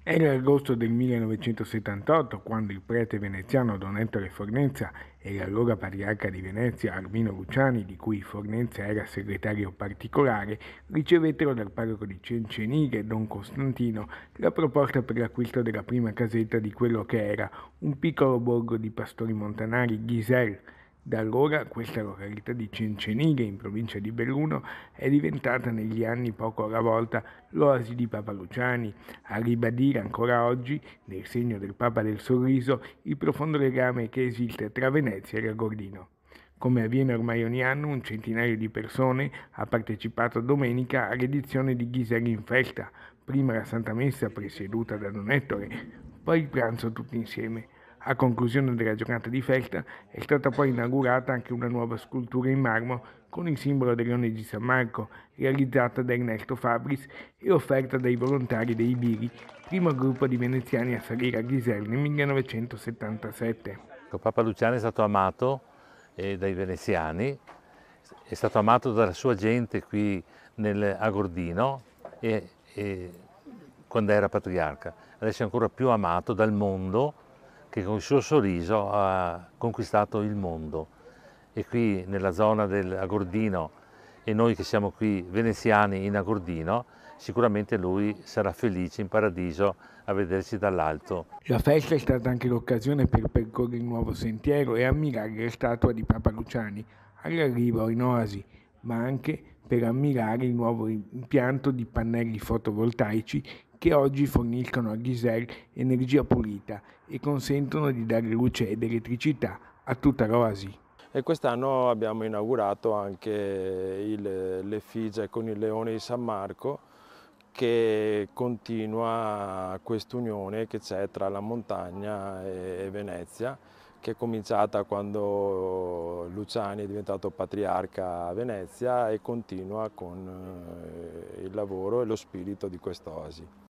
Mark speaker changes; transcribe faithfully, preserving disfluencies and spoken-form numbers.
Speaker 1: Era agosto del millenovecentosettantotto quando il prete veneziano Don Ettore Fornenza e l'allora patriarca di Venezia Armino Luciani, di cui Fornenza era segretario particolare, ricevettero dal parroco di Cencenighe, Don Costantino, la proposta per l'acquisto della prima casetta di quello che era un piccolo borgo di pastori montanari, Ghisel. Da allora questa località di Cencenighe, in provincia di Belluno, è diventata negli anni poco alla volta l'oasi di Papa Luciani, a ribadire ancora oggi, nel segno del Papa del Sorriso, il profondo legame che esiste tra Venezia e Ragordino. Come avviene ormai ogni anno, un centinaio di persone ha partecipato domenica all'edizione di Ghiseri in festa, prima la Santa Messa presieduta da Don Ettore, poi il pranzo tutti insieme. A conclusione della giornata di festa è stata poi inaugurata anche una nuova scultura in marmo con il simbolo del leone di San Marco, realizzata da Ernesto Fabris e offerta dai volontari dei Biri, primo gruppo di veneziani a salire a Ghisel nel millenovecentosettantasette.
Speaker 2: Papa Luciano è stato amato eh, dai veneziani, è stato amato dalla sua gente qui nel Agordino e, e quando era patriarca. Adesso è ancora più amato dal mondo, che con il suo sorriso ha conquistato il mondo. E qui nella zona dell'Agordino, e noi che siamo qui veneziani in Agordino, sicuramente lui sarà felice in paradiso a vederci dall'alto.
Speaker 1: La festa è stata anche l'occasione per percorrere il nuovo sentiero e ammirare la statua di Papa Luciani all'arrivo in oasi, ma anche per ammirare il nuovo impianto di pannelli fotovoltaici che oggi forniscono a Ghisel energia pulita e consentono di dare luce ed elettricità a tutta l'oasi.
Speaker 3: E quest'anno abbiamo inaugurato anche l'effigie con il leone di San Marco, che continua quest'unione che c'è tra la montagna e Venezia, che è cominciata quando Luciani è diventato patriarca a Venezia e continua con il lavoro e lo spirito di quest'oasi.